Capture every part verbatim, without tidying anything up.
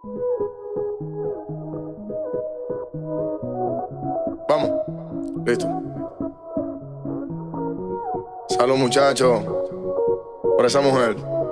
Vamos, listo. Salud, muchachos, por esa mujer.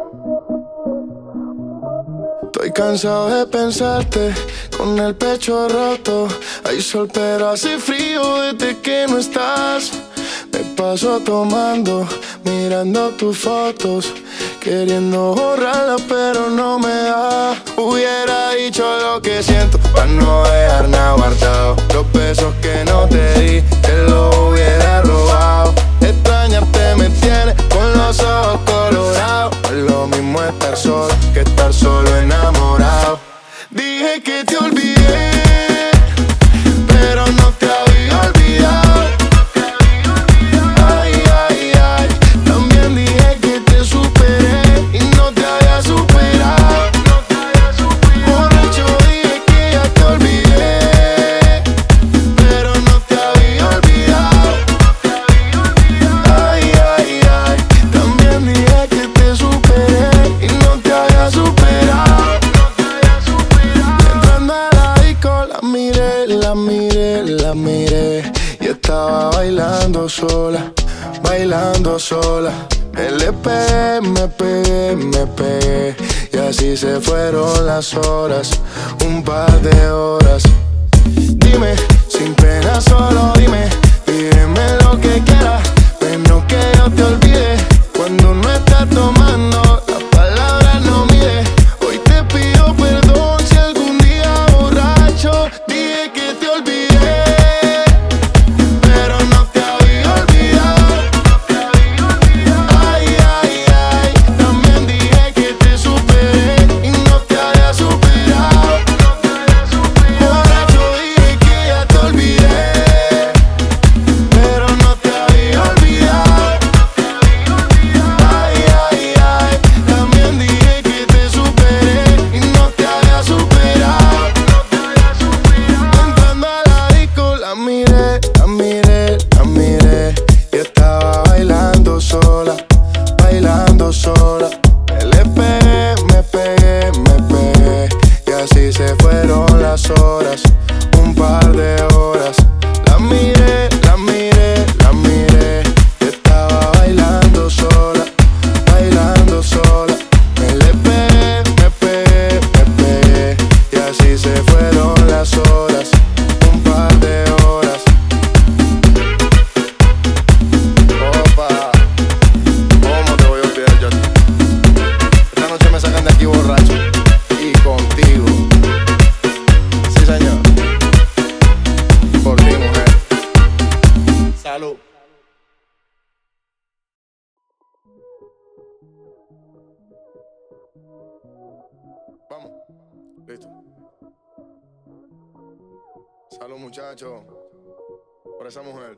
Estoy cansado de pensarte con el pecho roto. Hay sol pero hace frío desde que no estás. Me paso tomando, mirando tus fotos, queriendo borrarlas pero no me da. Hubiera dicho lo que siento para no dejar nada guardado. Los besos que no te di, te los hubiera robado. Extrañarte me tiene con los ojos colorados. No es lo mismo estar solo que estar solo enamorado. Dije que te olvidé, pero no te había olvidado. Ay, ay, ay. También dije que te superé y no te había superado. Borracho dije que ya te olvidé, pero no te había olvidado. Ay, ay, ay. También dije que te superé y no te había superado. Entrando a la disco la miré, la miré, la miré y estaba bailando sola, bailando sola. Me le pegué, me pegué, me pegué y así se fueron las horas, un par de horas. Dime, sin pena solo dime, pídeme lo que quieras, menos que yo te olvide. Cuando no estás tomando, las palabras no mide. Hoy te pido perdón si algún día borracho dije que te olvidé, pero no te había olvidado. Ay, ay, ay. También dije que te superé y no te había superado. Borracho dije que ya te olvidé, pero no te había olvidado. Ay, ay, ay. También dije que te superé y no te había superado. Entrando a la disco la miré, la miré, la miré y estaba bailando sola, bailando sola. Me le pegué, me pegué, me pegué y así se fueron las horas, un par de horas. La miré, la miré, la miré y estaba bailando sola, bailando sola. Me le pegué, me pegué, me pegué y así se fueron las horas, un par de horas. Opa, ¿cómo te voy a olvidar yo a ti? Esta noche me sacan de aquí borracho y contigo. Sí, señor. Por ti, mujer. Salud. Vamos, listo. Salud, muchachos, por esa mujer.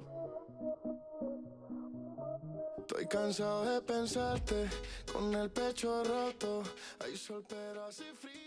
Estoy cansado de pensarte con el pecho roto. Hay sol pero hace frío.